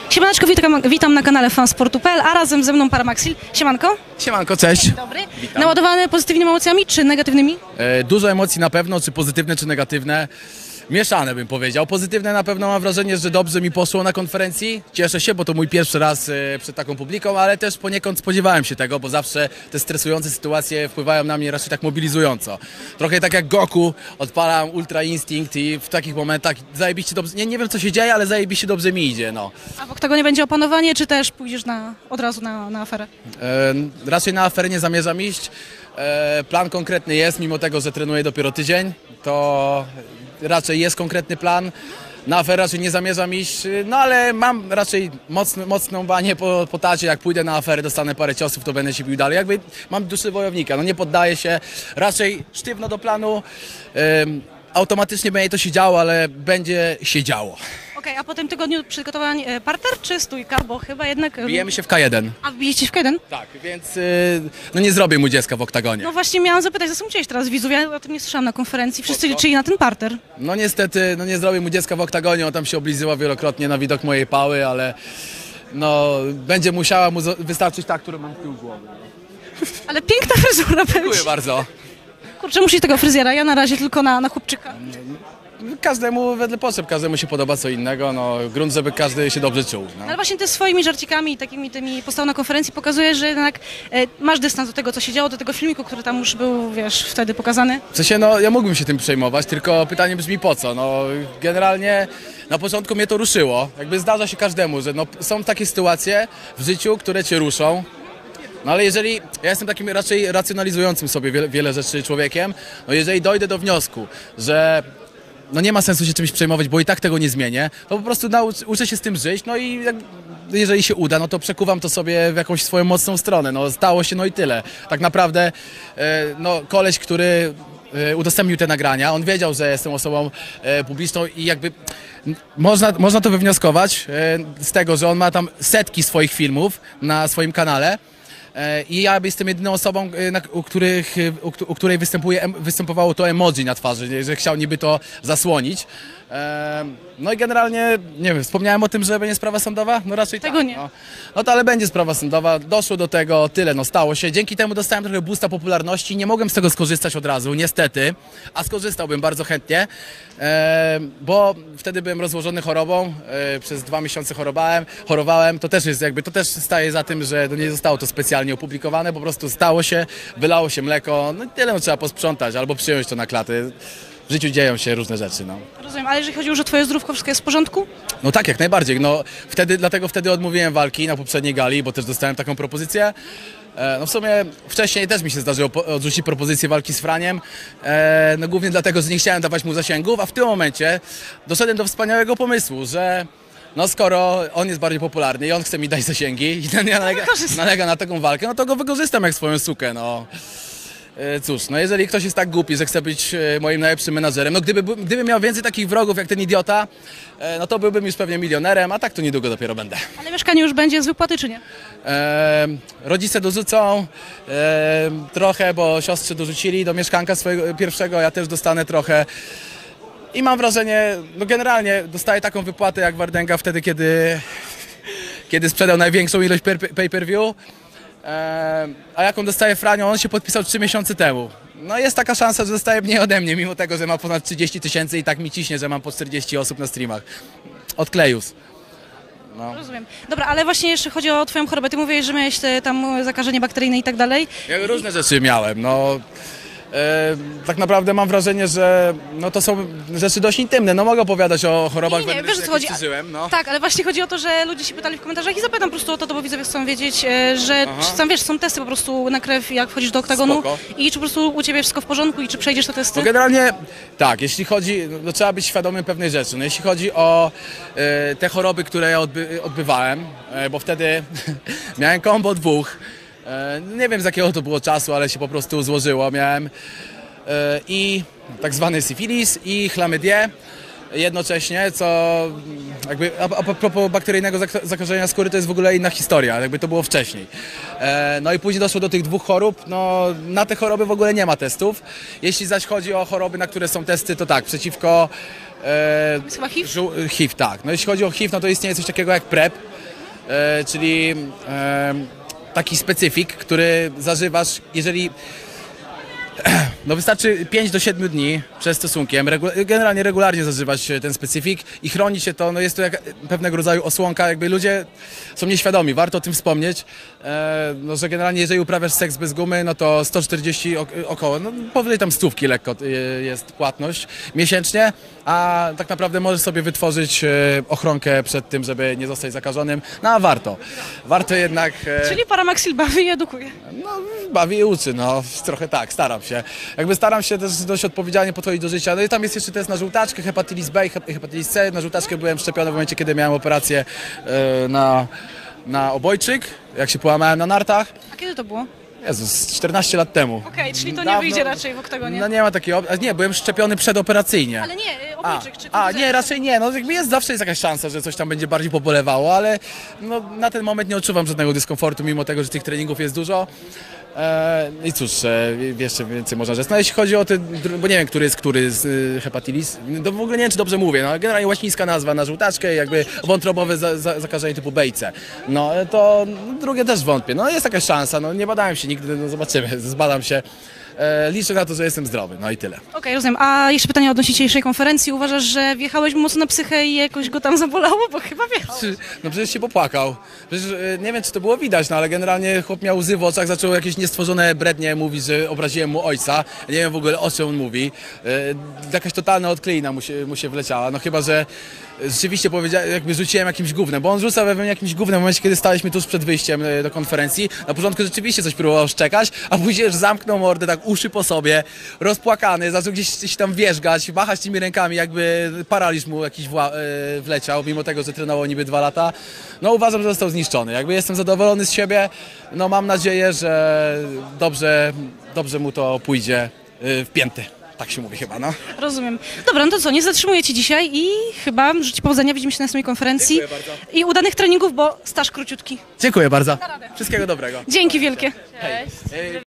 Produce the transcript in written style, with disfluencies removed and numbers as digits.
Siemaneczko, witam na kanale fansportu.pl, a razem ze mną Paramaxil. Siemanko. Siemanko, cześć. Dzień dobry. Witam. Naładowany pozytywnymi emocjami czy negatywnymi? Dużo emocji na pewno, czy pozytywne, czy negatywne. Mieszane bym powiedział. Pozytywne na pewno mam wrażenie, że dobrze mi poszło na konferencji. Cieszę się, bo to mój pierwszy raz przed taką publiką, ale też poniekąd spodziewałem się tego, bo zawsze te stresujące sytuacje wpływają na mnie raczej tak mobilizująco. Trochę tak jak Goku, odpalam Ultra Instinct i w takich momentach zajebiście dobrze, nie wiem co się dzieje, ale zajebiście dobrze mi idzie. No. A w oktagonie będzie opanowanie, czy też pójdziesz od razu na aferę? Raczej na aferę nie zamierzam iść. Plan konkretny jest, mimo tego, że trenuję dopiero tydzień, to raczej jest konkretny plan. Na aferę raczej nie zamierzam iść, no ale mam raczej mocną banię po tacie. Jak pójdę na aferę, dostanę parę ciosów, to będę się bił dalej. Jakby mam duszę wojownika, no nie poddaję się, raczej sztywno do planu. Automatycznie będzie to się działo, ale będzie się działo. Okej, a po tym tygodniu przygotowań parter czy stójka, bo chyba jednak... Bijemy się w K1. A wbijecie w K1? Tak, więc no nie zrobię mu dziecka w oktagonie. No właśnie miałam zapytać, zasmuciłeś teraz widzów, ja o tym nie słyszałam na konferencji, wszyscy liczyli na ten parter. No niestety, no nie zrobię mu dziecka w oktagonie, on tam się oblizywał wielokrotnie na widok mojej pały, ale no będzie musiała mu wystarczyć ta, którą mam w tył głowy. Ale piękna fryzura będzie. Dziękuję bardzo. Kurczę, muszę iść tego fryzjera, ja na razie tylko na chłopczyka. Każdemu wedle potrzeb, każdemu się podoba co innego, no grunt, żeby każdy się dobrze czuł. No. Ale właśnie ty swoimi żarcikami i takimi tymi postawą na konferencji pokazujesz, że jednak masz dystans do tego, co się działo, do tego filmiku, który tam już był, wiesz, wtedy pokazany. W sensie, no ja mógłbym się tym przejmować, tylko pytanie brzmi po co? No generalnie na początku mnie to ruszyło, jakby zdarza się każdemu, że no, są takie sytuacje w życiu, które cię ruszą. No ale jeżeli, ja jestem takim raczej racjonalizującym sobie wiele rzeczy człowiekiem, no jeżeli dojdę do wniosku, że no nie ma sensu się czymś przejmować, bo i tak tego nie zmienię, to po prostu uczę się z tym żyć, no i jeżeli się uda, no to przekuwam to sobie w jakąś swoją mocną stronę, no stało się, no i tyle. Tak naprawdę, no koleś, który udostępnił te nagrania, on wiedział, że jestem osobą publiczną i jakby można to wywnioskować z tego, że on ma tam setki swoich filmów na swoim kanale. I ja jestem jedyną osobą, u której występowało to emoji na twarzy, że chciał niby to zasłonić. No i generalnie, nie wiem, wspomniałem o tym, że będzie sprawa sądowa? No raczej tego tak. nie. No to ale będzie sprawa sądowa, doszło do tego, tyle, no stało się. Dzięki temu dostałem trochę boosta popularności, nie mogłem z tego skorzystać od razu, niestety, a skorzystałbym bardzo chętnie, bo wtedy byłem rozłożony chorobą, przez 2 miesiące chorowałem, to też jest jakby, to też staje za tym, że nie zostało to specjalnie opublikowane, po prostu stało się, wylało się mleko, no i tyle, no, trzeba posprzątać albo przyjąć to na klatę. W życiu dzieją się różne rzeczy, no. Rozumiem, ale jeżeli chodzi już o twoje zdrówko, wszystko jest w porządku? No tak, jak najbardziej. No, dlatego wtedy odmówiłem walki na poprzedniej gali, bo też dostałem taką propozycję. No w sumie wcześniej też mi się zdarzyło odrzucić propozycję walki z Franiem. No głównie dlatego, że nie chciałem dawać mu zasięgów, a w tym momencie doszedłem do wspaniałego pomysłu, że no skoro on jest bardziej popularny i on chce mi dać zasięgi i nalega na taką walkę, no to go wykorzystam jak swoją sukę, no. Cóż, no jeżeli ktoś jest tak głupi, że chce być moim najlepszym menadżerem, no gdybym miał więcej takich wrogów jak ten idiota, no to byłbym już pewnie milionerem, a tak to niedługo dopiero będę. Ale mieszkanie już będzie z wypłaty, czy nie? Rodzice dorzucą trochę, bo siostrze dorzucili do mieszkanka swojego pierwszego, ja też dostanę trochę. I mam wrażenie, no generalnie dostaję taką wypłatę jak Wardęga wtedy, kiedy sprzedał największą ilość pay-per-view. A jaką dostaje Franio, on się podpisał 3 miesiące temu. No jest taka szansa, że dostaje mniej ode mnie, mimo tego, że ma ponad 30 000 i tak mi ciśnie, że mam po 40 osób na streamach. Od Klejus. No. Rozumiem. Dobra, ale właśnie jeszcze chodzi o twoją chorobę. Ty mówiłeś, że miałeś tam zakażenie bakteryjne i tak dalej. Ja różne rzeczy miałem, no. Tak naprawdę mam wrażenie, że no to są rzeczy dość intymne. No mogę opowiadać o chorobach wiesz, co chodzi. Przeżyłem, no. Tak, ale właśnie chodzi o to, że ludzie się pytali w komentarzach i zapytam po prostu o to, bo widzowie chcą wiedzieć, że czy tam wiesz, są testy po prostu na krew, jak wchodzisz do oktagonu. Spoko. I czy po prostu u ciebie wszystko w porządku i czy przejdziesz te testy? No generalnie tak, jeśli chodzi, no trzeba być świadomym pewnej rzeczy. No jeśli chodzi o te choroby, które ja odbywałem, bo wtedy miałem kombo 2. Nie wiem z jakiego to było czasu, ale się po prostu złożyło. Miałem i tak zwany syfilis i chlamydię jednocześnie, co jakby a propos bakteryjnego zakażenia skóry to jest w ogóle inna historia, jakby to było wcześniej. No i później doszło do tych 2 chorób, no na te choroby w ogóle nie ma testów. Jeśli zaś chodzi o choroby, na które są testy, to tak, przeciwko Jest chyba HIV? HIV, tak. No jeśli chodzi o HIV, no to istnieje coś takiego jak PrEP, czyli taki specyfik, który zażywasz, jeżeli... No wystarczy 5 do 7 dni przed stosunkiem, generalnie regularnie zażywać ten specyfik i chroni się to, no jest to jak pewnego rodzaju osłonka, jakby ludzie są nieświadomi, warto o tym wspomnieć, no, że generalnie jeżeli uprawiasz seks bez gumy, no to 140 około, no powyżej tam 100 lekko jest płatność miesięcznie, a tak naprawdę możesz sobie wytworzyć ochronkę przed tym, żeby nie zostać zakażonym, no a warto jednak... Czyli Paramaxil bawi i edukuje. No, bawi i uczy, no trochę tak, staram się. Jakby staram się też dość odpowiedzialnie podchodzić do życia. No i tam jest jeszcze test na żółtaczkę, hepatitis B i hepatitis C. Na żółtaczkę byłem szczepiony w momencie, kiedy miałem operację na obojczyk, jak się połamałem na nartach. A kiedy to było? Jezus, 14 lat temu. Okej, czyli to nie Dawno- wyjdzie raczej w oktagonie. No nie ma takiej opcji. Nie, byłem szczepiony przedoperacyjnie. Ale nie, obojczyk czy Nie, raczej nie. No jakby zawsze jest jakaś szansa, że coś tam będzie bardziej pobolewało, ale no, na ten moment nie odczuwam żadnego dyskomfortu, mimo tego, że tych treningów jest dużo. I cóż, jeszcze więcej można rzec. No jeśli chodzi o te, bo nie wiem, który z hepatitis, to w ogóle nie wiem, czy dobrze mówię, no generalnie łacińska nazwa na żółtaczkę, jakby wątrobowe zakażenie typu B i C. No to drugie też wątpię, no jest jakaś szansa, no nie badałem się nigdy, no zobaczymy, zbadam się. Liczę na to, że jestem zdrowy, no i tyle. Okej, rozumiem. A jeszcze pytanie odnośnie dzisiejszej konferencji. Uważasz, że wjechałeś mocno na psychę i jakoś go tam zabolało? Bo chyba wjechałeś. No przecież się popłakał. Przecież nie wiem, czy to było widać, no ale generalnie chłop miał łzy w oczach, zaczął jakieś niestworzone brednie mówić, że obraziłem mu ojca. Nie wiem w ogóle, o czym on mówi. Jakaś totalna odklejna mu się wleciała. No chyba, że rzeczywiście powiedziałem, jakby rzuciłem jakimś gównem, bo on rzucał we mnie jakimś gównem w momencie, kiedy staliśmy tuż przed wyjściem do konferencji. Na początku rzeczywiście coś próbował szczekać, a później już zamknął mordę, tak uszy po sobie, rozpłakany, zaczął gdzieś tam wierzgać, machać tymi rękami, jakby paraliż mu jakiś wleciał, mimo tego, że trenował niby 2 lata. No uważam, że został zniszczony. Jakby jestem zadowolony z siebie, no mam nadzieję, że dobrze mu to pójdzie w pięty. Tak się mówi chyba, no. Rozumiem. Dobra, no to co, nie zatrzymuję Cię dzisiaj i chyba życzę Ci powodzenia, widzimy się na następnej konferencji. Dziękuję bardzo. I udanych treningów, bo staż króciutki. Dziękuję bardzo. Wszystkiego dobrego. Dzięki wielkie. Hej.